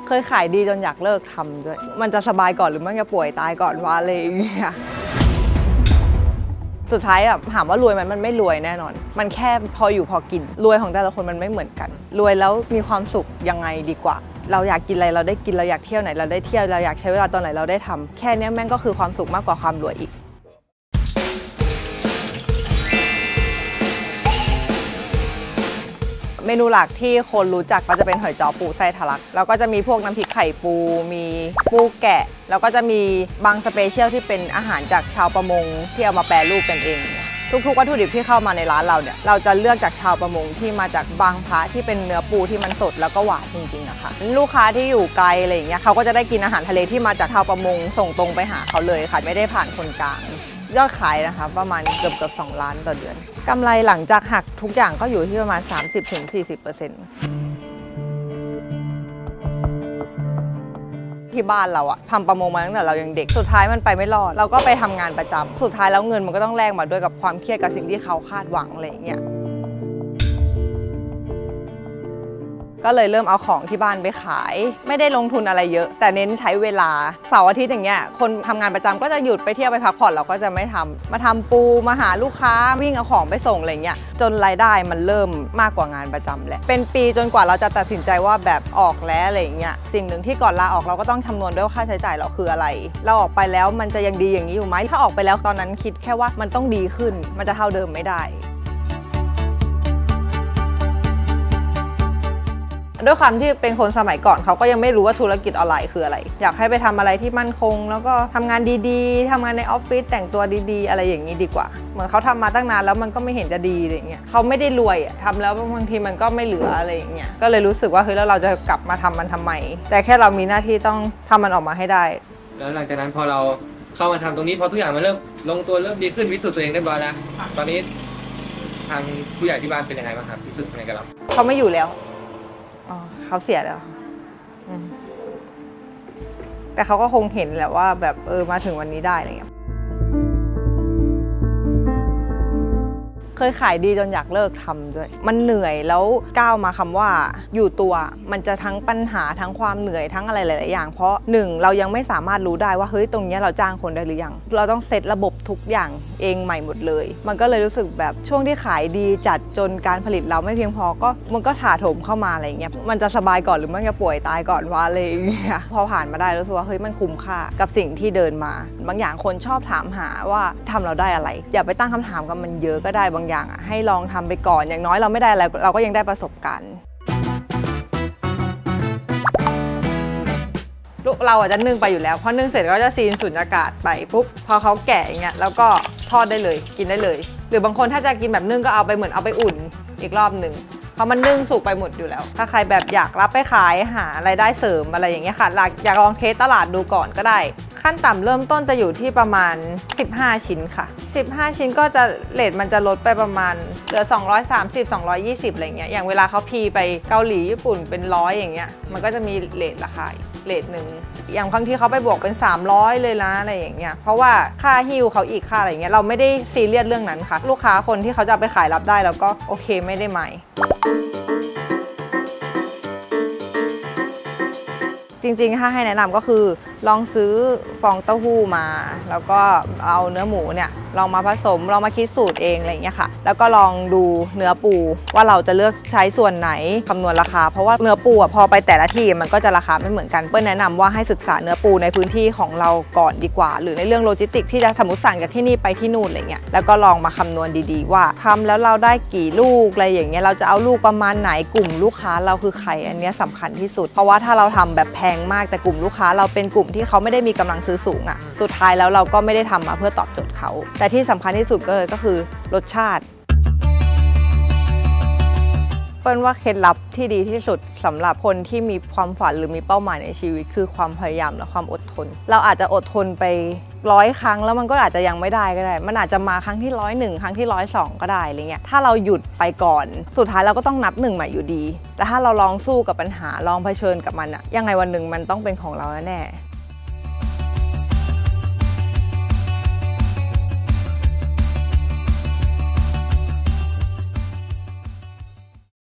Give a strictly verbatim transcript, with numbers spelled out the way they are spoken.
เคยขายดีจนอยากเลิกทำด้วยมันจะสบายก่อนหรือมันจะป่วยตายก่อนวะอะไรอย่างเงี้ยสุดท้ายแบบถามว่ารวยไหมมันไม่รวยแน่นอนมันแค่พออยู่พอกินรวยของแต่ละคนมันไม่เหมือนกันรวยแล้วมีความสุขยังไงดีกว่าเราอยากกินอะไรเราได้กินเราอยากเที่ยวไหนเราได้เที่ยวเราอยากใช้เวลาตอนไหนเราได้ทำแค่นี้แม่งก็คือความสุขมากกว่าความรวยอีกเมนูหลักที่คนรู้จักก็จะเป็นหอยจ้อปูไส้ทะลักแล้วก็จะมีพวกน้ำพริกไข่ปูมีปูแกะแล้วก็จะมีบางสเปเชียลที่เป็นอาหารจากชาวประมงที่เอามาแปรรูปกันเองทุกๆวัตถุดิบที่เข้ามาในร้านเราเนี่ยเราจะเลือกจากชาวประมงที่มาจากบางพระที่เป็นเนื้อปูที่มันสดแล้วก็หวานจริงๆอะค่ะลูกค้าที่อยู่ไกลอะไรอย่างเงี้ยเขาก็จะได้กินอาหารทะเลที่มาจากชาวประมงส่งตรงไปหาเขาเลยค่ะไม่ได้ผ่านคนกลางยอดขายนะคะประมาณเกือบเกือบสองล้านต่อเดือนกำไรหลังจากหักทุกอย่างก็อยู่ที่ประมาณ สามสิบถึงสี่สิบเปอร์เซ็นต์ ที่บ้านเราอะทำประมงมาตั้งแต่เรายังเด็กสุดท้ายมันไปไม่รอดเราก็ไปทำงานประจำสุดท้ายแล้วเงินมันก็ต้องแลกมาด้วยกับความเครียดกับสิ่งที่เขาคาดหวังอะไรอย่างเงี้ยก็เลยเริ่มเอาของที่บ้านไปขายไม่ได้ลงทุนอะไรเยอะแต่เน้นใช้เวลาเสาร์อาทิตย์อย่างเงี้ยคนทำงานประจำก็จะหยุดไปเที่ยวไปพักผ่อนเราก็จะไม่ทำมาทำปูมาหาลูกค้าวิ่งเอาของไปส่งอะไรเงี้ยจนรายได้มันเริ่มมากกว่างานประจำแหละเป็นปีจนกว่าเราจะตัดสินใจว่าแบบออกแล้วอะไรเงี้ยสิ่งหนึ่งที่ก่อนลาออกเราก็ต้องคำนวณด้วยว่าค่าใช้จ่ายเราคืออะไรเราออกไปแล้วมันจะยังดีอย่างนี้อยู่ไหมถ้าออกไปแล้วตอนนั้นคิดแค่ว่ามันต้องดีขึ้นมันจะเท่าเดิมไม่ได้ด้วยความที่เป็นคนสมัยก่อนเขาก็ยังไม่รู้ว่าธุรกิจออนไลน์คืออะไรอยากให้ไปทำอะไรที่มั่นคงแล้วก็ทำงานดีๆทำงานในออฟฟิศแต่งตัวดีๆอะไรอย่างนี้ดีกว่าเหมือนเขาทำมาตั้งนานแล้วมันก็ไม่เห็นจะดีอะไรเงี้ยเขาไม่ได้รวยทำแล้วบางทีมันก็ไม่เหลืออะไรอย่างเงี้ยก็เลยรู้สึกว่าเฮ้ยแล้วเราจะกลับมาทำมันทำไมแต่แค่เรามีหน้าที่ต้องทำมันออกมาให้ได้แล้วหลังจากนั้นพอเราเข้ามาทำตรงนี้พอทุกอย่างมันเริ่มลงตัวเริ่มดีขึ้นพิสูจน์ตัวเองเรียบร้อยแล้วตอนนี้ทางผู้ใหญ่ที่บ้านเป็นยังไงบ้างครับพิสูจน์ยังไงกับเราเขาไม่อยู่แล้วอ๋อเขาเสียแล้วแต่เขาก็คงเห็นแหละว่าแบบเออมาถึงวันนี้ได้อะไรเงี้ยเคยขายดีจนอยากเลิกทำด้วยมันเหนื่อยแล้วก้าวมาคำว่าอยู่ตัวมันจะทั้งปัญหาทั้งความเหนื่อยทั้งอะไรหลายๆอย่างเพราะหนึ่งเรายังไม่สามารถรู้ได้ว่าเฮ้ยตรงนี้เราจ้างคนได้หรือยังเราต้องเซตระบบทุกอย่างเองใหม่หมดเลยมันก็เลยรู้สึกแบบช่วงที่ขายดีจัดจนการผลิตเราไม่เพียงพอก็มันก็ถาโถมเข้ามาอะไรเงี้ยมันจะสบายก่อนหรือมันจะป่วยตายก่อนวะอะไรอย่างเงี้ยพอผ่านมาได้รู้สึกว่าเฮ้ยมันคุ้มค่ากับสิ่งที่เดินมาบางอย่างคนชอบถามหาว่าทำเราได้อะไรอย่าไปตั้งคำถามกับมันเยอะก็ได้บางอย่างอ่ะให้ลองทำไปก่อนอย่างน้อยเราไม่ได้อะไรเราก็ยังได้ประสบการณ์เราอาจจะนึ่งไปอยู่แล้วพอนึ่งเสร็จก็จะซีนสุญญากาศไปปุ๊บพอเขาแกะอย่างเงี้ยแล้วก็ทอดได้เลยกินได้เลยหรือบางคนถ้าจะกินแบบนึ่งก็เอาไปเหมือนเอาไปอุ่นอีกรอบหนึ่งเพราะมันนึ่งสุกไปหมดอยู่แล้วถ้าใครแบบอยากรับไปขายหารายได้เสริมอะไรอย่างเงี้ยค่ะอยากลองเทสตลาดดูก่อนก็ได้ขั้นต่ำเริ่มต้นจะอยู่ที่ประมาณสิบห้าชิ้นค่ะสิบห้าชิ้นก็จะเรทมันจะลดไปประมาณเหลือสองร้อยสามสิบ สองร้อยยี่สิบอะไรเงี้ยอย่างเวลาเขาพีไปเกาหลีญี่ปุ่นเป็นร้อยอย่างเงี้ยมันก็จะมีเรทราคาเรทหนึ่งอย่างบางทีเขาไปบวกเป็นสามร้อยเลยนะอะไรอย่างเงี้ยเพราะว่าค่าฮิ้วเขาอีกค่าอะไรเงี้ยเราไม่ได้ซีเรียสเรื่องนั้นค่ะลูกค้าคนที่เขาจะไปขายรับได้แล้วก็โอเคไม่ได้ไหมจริงๆถ้าให้แนะนำก็คือลองซื้อฟองเต้าหู้มาแล้วก็เอาเนื้อหมูเนี่ยลองมาผสมลองมาคิดสูตรเองอะไรอย่างเงี้ยค่ะแล้วก็ลองดูเนื้อปูว่าเราจะเลือกใช้ส่วนไหนคำนวณราคาเพราะว่าเนื้อปูพอไปแต่ละที่มันก็จะราคาไม่เหมือนกันเปิ้ลแนะนำว่าให้ศึกษาเนื้อปูในพื้นที่ของเราก่อนดีกว่าหรือในเรื่องโลจิสติกที่จะสมมติสั่งจากที่นี่ไปที่นู่นอะไรเงี้ยแล้วก็ลองมาคำนวณดีๆว่าทำแล้วเราได้กี่ลูกอะไรอย่างเงี้ยเราจะเอาลูกประมาณไหนกลุ่มลูกค้าเราคือใครอันนี้สำคัญที่สุดเพราะว่าถ้าเราทำแบบแพงมากแต่กลุ่มลูกค้าเราเป็นกลุ่มที่เขาไม่ได้มีกำลังซื้อสูงอ่ะสุดท้ายแล้วเราก็ไม่ได้ทำมาเพื่อตอบโจทย์เขาแต่ที่สำคัญที่สุดก็เลยก็คือรสชาติเปิ้ลว่าเคล็ดลับที่ดีที่สุดสำหรับคนที่มีความฝันหรือมีเป้าหมายในชีวิตคือความพยายามและความอดทนเราอาจจะอดทนไปร้อยครั้งแล้วมันก็อาจจะยังไม่ได้ก็ได้มันอาจจะมาครั้งที่ร้อยหนึ่งครั้งที่ร้อยสองก็ได้อะไรเงี้ยถ้าเราหยุดไปก่อนสุดท้ายเราก็ต้องนับหนึ่งใหม่อยู่ดีแต่ถ้าเราลองสู้กับปัญหาลองเผชิญกับมันอะยังไงวันหนึ่งมันต้องเป็นของเราแน่